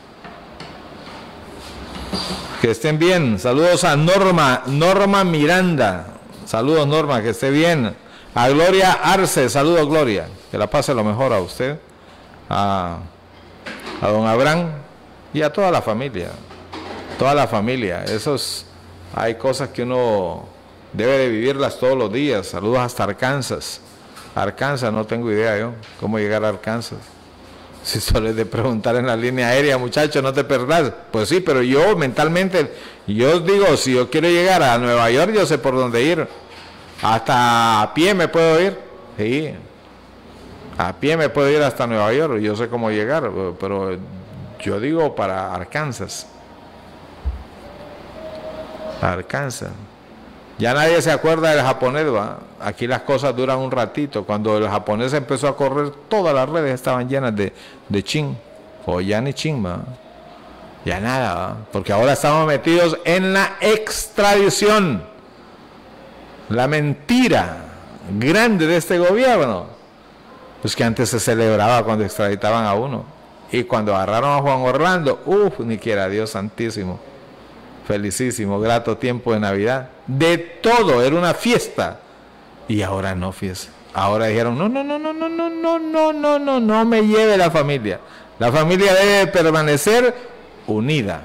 Que estén bien. Saludos a Norma, Norma Miranda. Saludos Norma, que esté bien. A Gloria Arce, saludos Gloria. Que la pase lo mejor a usted. A, a don Abraham y a toda la familia. Toda la familia. Esos... Hay cosas que uno debe de vivirlas todos los días. Saludos hasta Arkansas. Arkansas, no tengo idea yo cómo llegar a Arkansas. Si suele de preguntar en la línea aérea, muchachos, no te perdás. Pues sí, pero yo mentalmente, yo digo, si yo quiero llegar a Nueva York, yo sé por dónde ir. Hasta a pie me puedo ir. Sí. A pie me puedo ir hasta Nueva York. Yo sé cómo llegar, pero yo digo para Arkansas. Arkansas. Ya nadie se acuerda del japonés, ¿va? Aquí las cosas duran un ratito. Cuando el japonés empezó a correr, todas las redes estaban llenas de, de chin. O ya ni chin, ¿va? Ya nada, ¿va? Porque ahora estamos metidos en la extradición. La mentira grande de este gobierno. Pues que antes se celebraba cuando extraditaban a uno. Y cuando agarraron a Juan Orlando, uff, ni quiera Dios santísimo. Felicísimo, grato tiempo de Navidad. De todo, era una fiesta. Y ahora no fiesta. Ahora dijeron, no, no, no, no, no, no, no, no, no, no, no me lleve la familia. La familia debe permanecer unida.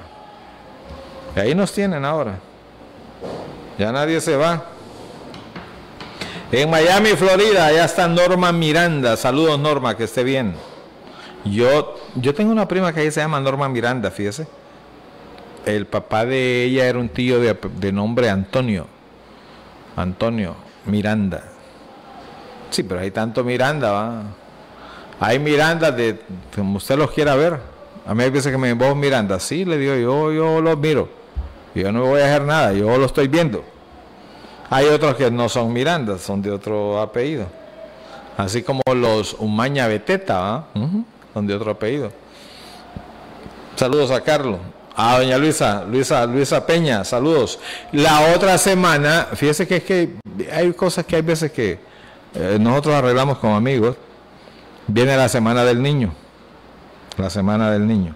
Y ahí nos tienen ahora. Ya nadie se va. En Miami, Florida, allá está Norma Miranda. Saludos, Norma, que esté bien. Yo, yo tengo una prima que ahí se llama Norma Miranda, fíjese. El papá de ella era un tío de, de nombre Antonio. Antonio Miranda. Sí, pero hay tanto Miranda, ¿va? Hay Miranda de como usted los quiera ver. A mí hay veces que me vos Miranda. Sí, le digo, yo, yo los miro. Yo no voy a hacer nada, yo lo estoy viendo. Hay otros que no son Miranda, son de otro apellido. Así como los Umaña Beteta, ¿eh? Uh-huh. Son de otro apellido. Saludos a Carlos. A doña Luisa, Luisa, Luisa Peña, saludos. La otra semana, fíjese que es que hay cosas que hay veces que eh, nosotros arreglamos como amigos. Viene la semana del niño. La semana del niño.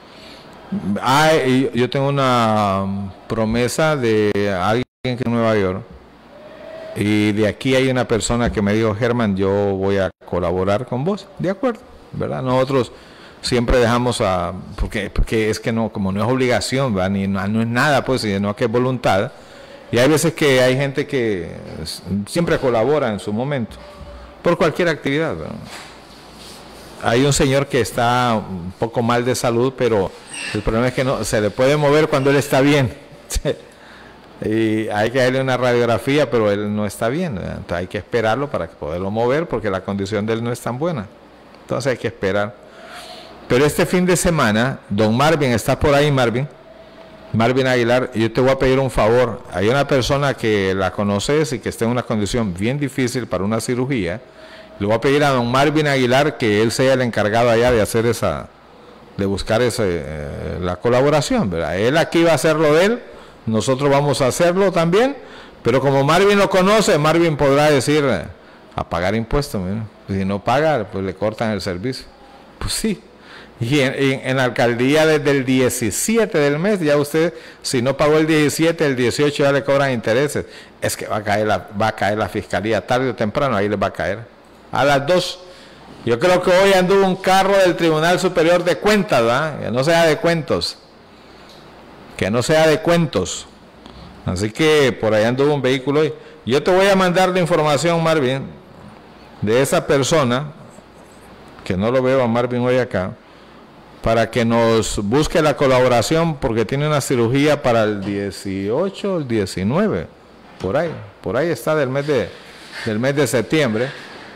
Hay, yo tengo una promesa de alguien que en Nueva York. Y de aquí hay una persona que me dijo, Germán, yo voy a colaborar con vos. De acuerdo, ¿verdad? Nosotros siempre dejamos a... Porque, porque es que no, como no es obligación, ¿verdad? Ni, no, no es nada, pues, sino que es voluntad. Y hay veces que hay gente que siempre colabora en su momento, por cualquier actividad, ¿verdad? Hay un señor que está un poco mal de salud, pero el problema es que no se le puede mover cuando él está bien. Y hay que darle una radiografía, pero él no está bien. Entonces hay que esperarlo para poderlo mover, porque la condición de él no es tan buena. Entonces hay que esperar. Pero este fin de semana, don Marvin, ¿estás por ahí, Marvin? Marvin Aguilar, yo te voy a pedir un favor. Hay una persona que la conoces y que está en una condición bien difícil para una cirugía. Le voy a pedir a don Marvin Aguilar que él sea el encargado allá de hacer esa, de buscar ese, eh, la colaboración, ¿verdad? Él aquí va a hacerlo de él. Nosotros vamos a hacerlo también, pero como Marvin lo conoce, Marvin podrá decir, a pagar impuestos, mira. Si no paga, pues le cortan el servicio. Pues sí. Y en, en, en la alcaldía desde el diecisiete del mes, ya usted, si no pagó el diecisiete, el dieciocho ya le cobran intereses. Es que va a caer la, va a caer la fiscalía tarde o temprano, ahí les va a caer. A las dos. Yo creo que hoy anduvo un carro del Tribunal Superior de Cuentas, ¿verdad? Que no sea de cuentos. Que no sea de cuentos. Así que por ahí anduvo un vehículo hoy. Yo te voy a mandar la información, Marvin, de esa persona, que no lo veo a Marvin hoy acá, para que nos busque la colaboración, porque tiene una cirugía para el dieciocho, el diecinueve, por ahí, por ahí está del mes de, del mes de septiembre.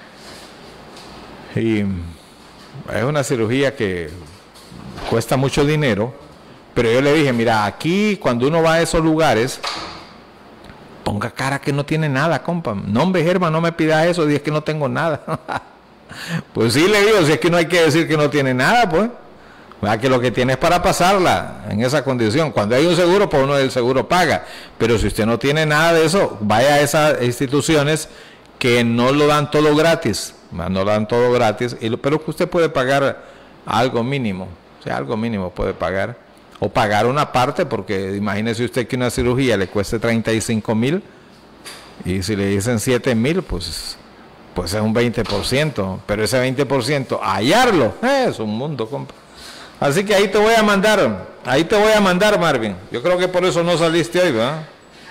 Y es una cirugía que cuesta mucho dinero. Pero yo le dije, mira, aquí cuando uno va a esos lugares, ponga cara que no tiene nada, compa. No, hombre, Germán, no me pidas eso, dices que no tengo nada. Pues sí, le digo, si es que no hay que decir que no tiene nada, pues. ¿Verdad? Que lo que tiene es para pasarla en esa condición. Cuando hay un seguro, pues uno del seguro paga. Pero si usted no tiene nada de eso, vaya a esas instituciones que no lo dan todo gratis. No lo dan todo gratis, pero que usted puede pagar algo mínimo. O sea, algo mínimo puede pagar. O pagar una parte, porque imagínese usted que una cirugía le cueste treinta y cinco mil y si le dicen siete mil, pues, pues es un veinte por ciento. Pero ese veinte por ciento, hallarlo, eh, es un mundo, compa. Así que ahí te voy a mandar, ahí te voy a mandar, Marvin. Yo creo que por eso no saliste hoy, ¿verdad?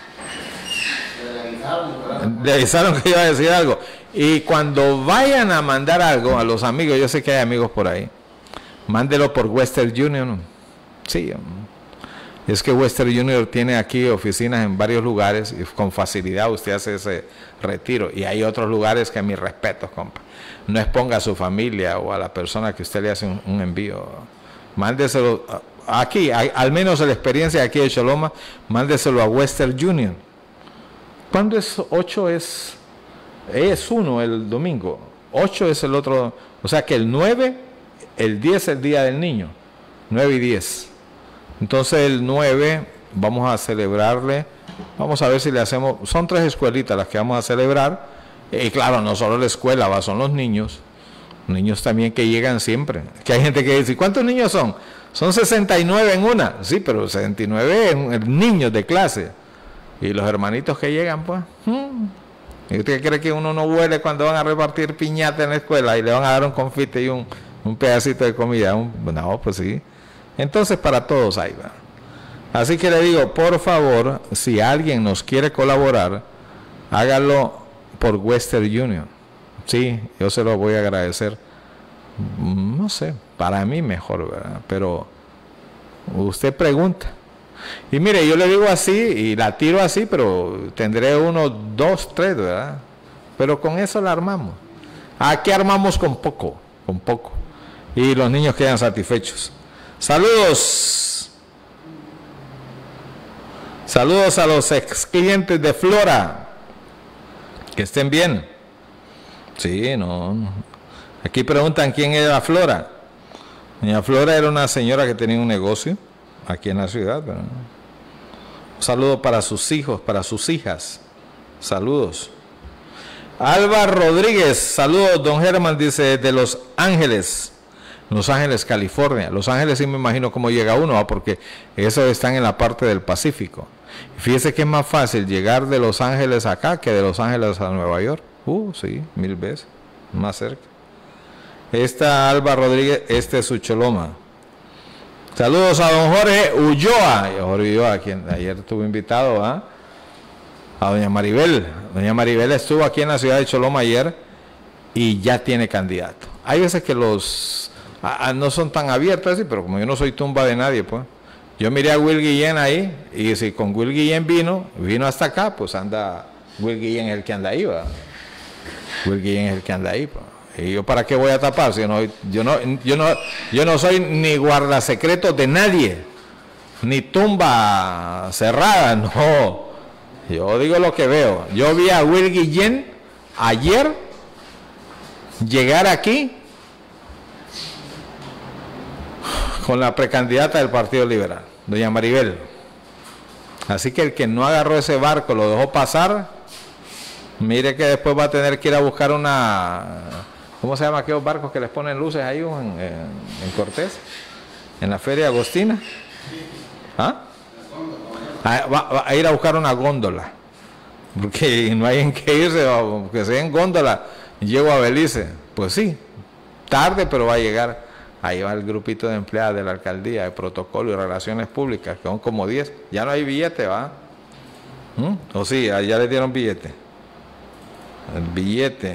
Le avisaron que iba a decir algo. Y cuando vayan a mandar algo a los amigos, yo sé que hay amigos por ahí, mándelo por Western Union. Sí, es que Western Union tiene aquí oficinas en varios lugares y con facilidad usted hace ese retiro. Y hay otros lugares que a mis respetos, compa. No exponga a su familia o a la persona que usted le hace un, un envío. Mándeselo aquí, hay, al menos en la experiencia aquí de Choloma, mándeselo a Western Union. ¿Cuándo es ocho? Es, es uno el domingo. ocho es el otro. O sea que el nueve, el diez es el día del niño. nueve y diez. Entonces el nueve vamos a celebrarle, vamos a ver si le hacemos, son tres escuelitas las que vamos a celebrar, y claro, no solo la escuela, va, son los niños, niños también que llegan siempre, que hay gente que dice, ¿cuántos niños son? Son sesenta y nueve en una, sí, pero sesenta y nueve en niños de clase, y los hermanitos que llegan, pues, hmm. ¿Y usted cree que uno no huele cuando van a repartir piñata en la escuela y le van a dar un confite y un, un pedacito de comida? Un, no, pues sí. Entonces para todos ahí va. Así que le digo, por favor, si alguien nos quiere colaborar, hágalo por Western Union. Sí, yo se lo voy a agradecer. No sé, para mí mejor, ¿verdad? Pero usted pregunta. Y mire, yo le digo así y la tiro así, pero tendré uno, dos, tres, ¿verdad? Pero con eso la armamos. Aquí armamos con poco, con poco. Y los niños quedan satisfechos. Saludos. Saludos a los ex clientes de Flora. Que estén bien. Sí, no, no. Aquí preguntan quién era Flora. Doña Flora era una señora que tenía un negocio aquí en la ciudad. ¿Verdad? Un saludo para sus hijos, para sus hijas. Saludos. Alba Rodríguez, saludos, don Germán, dice, de Los Ángeles. Los Ángeles, California. Los Ángeles sí me imagino cómo llega uno, ¿va? Porque esos están en la parte del Pacífico. Fíjese que es más fácil llegar de Los Ángeles acá que de Los Ángeles a Nueva York. Uh, sí, mil veces. Más cerca. Esta Alba Rodríguez, este es su Choloma. Saludos a don Jorge Ulloa. Jorge Ulloa, quien ayer estuvo invitado, ¿ah? A doña Maribel. Doña Maribel estuvo aquí en la ciudad de Choloma ayer y ya tiene candidato. Hay veces que los a, a, no son tan abiertos así, pero como yo no soy tumba de nadie, pues. Yo miré a Will Guillén ahí y si con Will Guillén vino, vino hasta acá, pues anda, Will Guillén es el que anda ahí, ¿verdad? Will Guillén es el que anda ahí, pues. ¿Y yo para qué voy a tapar? Si no, yo, no, yo, no, yo no soy ni guardasecretos de nadie, ni tumba cerrada, no. Yo digo lo que veo. Yo vi a Will Guillén ayer llegar aquí con la precandidata del Partido Liberal, doña Maribel. Así que el que no agarró ese barco, lo dejó pasar, mire que después va a tener que ir a buscar una... ¿Cómo se llama aquellos barcos que les ponen luces ahí en, en, en Cortés? En la Feria Agostina. ¿Ah? A, va, va a ir a buscar una góndola. Porque no hay en qué irse, porque sea en góndola. Llego a Belice. Pues sí, tarde, pero va a llegar. Ahí va el grupito de empleadas de la alcaldía, de protocolo y relaciones públicas, que son como diez. Ya no hay billete, ¿va? ¿Mm? O sí, allá les dieron billete. El billete.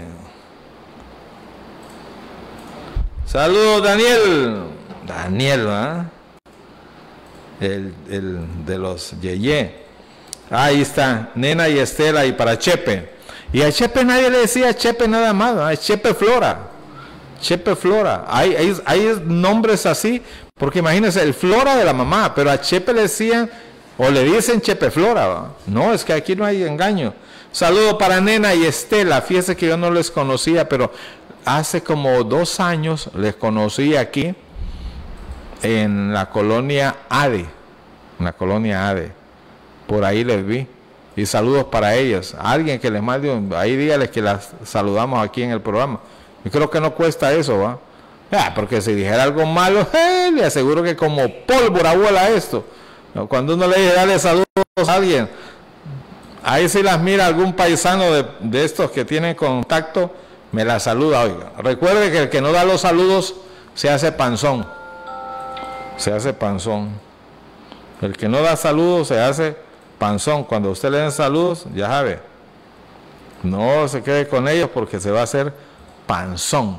Saludos, Daniel. Daniel, ¿ah? El, el de los Yeye. Ahí está, Nena y Estela, y para Chepe. Y a Chepe nadie le decía Chepe nada más, ¿no? Es Chepe Flora. Chepe Flora. Hay, hay, hay nombres así, porque imagínense, el Flora de la mamá, pero a Chepe le decían, o le dicen Chepe Flora, ¿va? No, es que aquí no hay engaño. Saludo para Nena y Estela. Fíjense que yo no les conocía, pero hace como dos años les conocí aquí en la colonia Ade, en la colonia Ade, por ahí les vi, y saludos para ellas. Alguien que les mande, un, ahí dígales que las saludamos aquí en el programa. Yo creo que no cuesta eso, ¿va? Ah, porque si dijera algo malo, eh, le aseguro que como pólvora vuela esto. Cuando uno le dice dale saludos a alguien, ahí si las mira algún paisano de, de estos que tienen contacto, me la saluda, oiga. Recuerde que el que no da los saludos se hace panzón. Se hace panzón. El que no da saludos se hace panzón. Cuando usted le den saludos, ya sabe, no se quede con ellos porque se va a hacer panzón.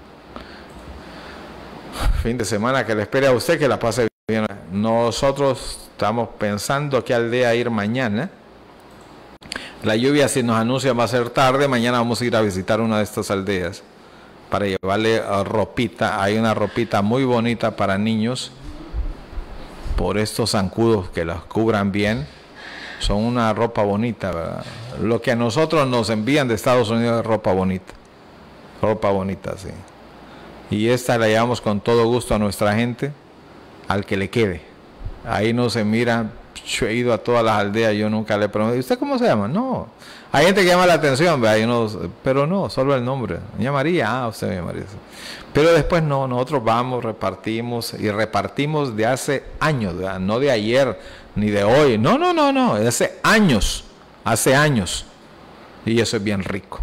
Fin de semana que le espere a usted, que la pase bien. Nosotros estamos pensando a qué aldea ir mañana. La lluvia, si nos anuncia, va a ser tarde. Mañana vamos a ir a visitar una de estas aldeas para llevarle uh, ropita. Hay una ropita muy bonita para niños, por estos zancudos que los cubran bien. Son una ropa bonita, ¿verdad? Lo que a nosotros nos envían de Estados Unidos es ropa bonita. Ropa bonita, sí. Y esta la llevamos con todo gusto a nuestra gente, al que le quede. Ahí no se mira. Yo he ido a todas las aldeas, yo nunca le pregunté, ¿usted cómo se llama? No. Hay gente que llama la atención, ¿verdad? Y uno, pero no, solo el nombre. Doña María, ah, usted me María. Pero después no, nosotros vamos, repartimos, y repartimos de hace años, ¿verdad? No de ayer, ni de hoy. No, no, no, no, de hace años, hace años. Y eso es bien rico.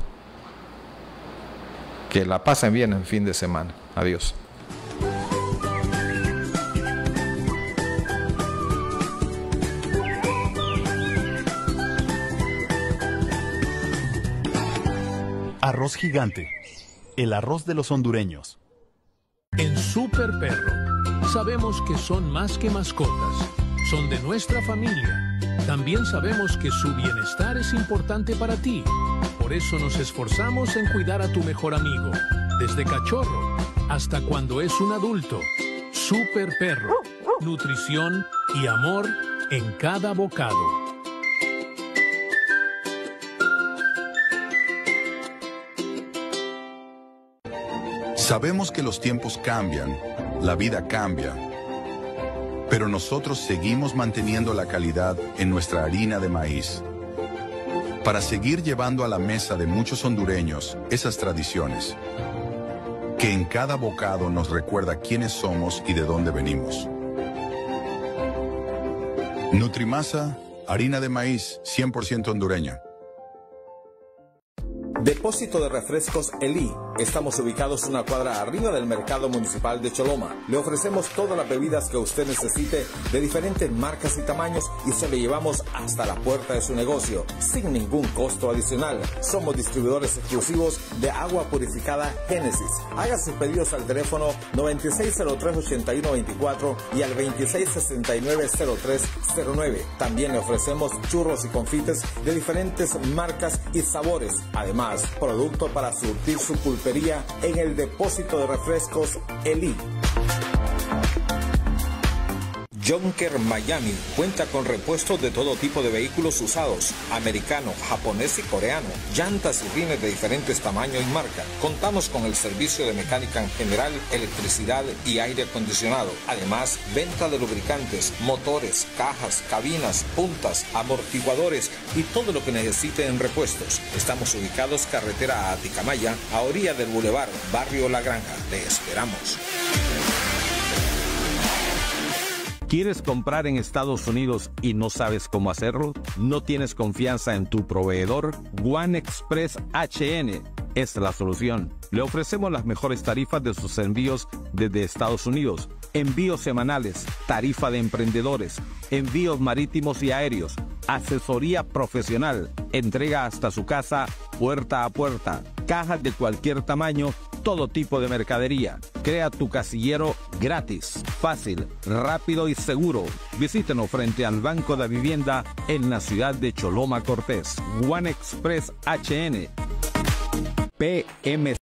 Que la pasen bien en fin de semana. Adiós. Arroz Gigante, el arroz de los hondureños. En Super Perro, sabemos que son más que mascotas, son de nuestra familia. También sabemos que su bienestar es importante para ti. Por eso nos esforzamos en cuidar a tu mejor amigo, desde cachorro hasta cuando es un adulto. Super Perro, nutrición y amor en cada bocado. Sabemos que los tiempos cambian, la vida cambia, pero nosotros seguimos manteniendo la calidad en nuestra harina de maíz, para seguir llevando a la mesa de muchos hondureños esas tradiciones, que en cada bocado nos recuerda quiénes somos y de dónde venimos. Nutrimasa, harina de maíz cien por ciento hondureña. Depósito de refrescos Elí. Estamos ubicados una cuadra arriba del Mercado Municipal de Choloma. Le ofrecemos todas las bebidas que usted necesite de diferentes marcas y tamaños y se le llevamos hasta la puerta de su negocio sin ningún costo adicional. Somos distribuidores exclusivos de agua purificada Génesis. Haga sus pedidos al teléfono noventa y seis cero tres, ochenta y uno veinticuatro y al veintiséis sesenta y nueve cero tres cero nueve. También le ofrecemos churros y confites de diferentes marcas y sabores. Además, producto para surtir su pulpería en el depósito de refrescos Elí. Jonker Miami cuenta con repuestos de todo tipo de vehículos usados, americano, japonés y coreano, llantas y rines de diferentes tamaños y marca. Contamos con el servicio de mecánica en general, electricidad y aire acondicionado. Además, venta de lubricantes, motores, cajas, cabinas, puntas, amortiguadores y todo lo que necesite en repuestos. Estamos ubicados carretera a Aticamaya, a orilla del Boulevard, barrio La Granja. Le esperamos. ¿Quieres comprar en Estados Unidos y no sabes cómo hacerlo? ¿No tienes confianza en tu proveedor? One Express H N es la solución. Le ofrecemos las mejores tarifas de sus envíos desde Estados Unidos. Envíos semanales, tarifa de emprendedores, envíos marítimos y aéreos, asesoría profesional, entrega hasta su casa, puerta a puerta, cajas de cualquier tamaño, todo tipo de mercadería. Crea tu casillero gratis, fácil, rápido y seguro. Visítenos frente al Banco de Vivienda en la ciudad de Choloma Cortés. One Express H N. P M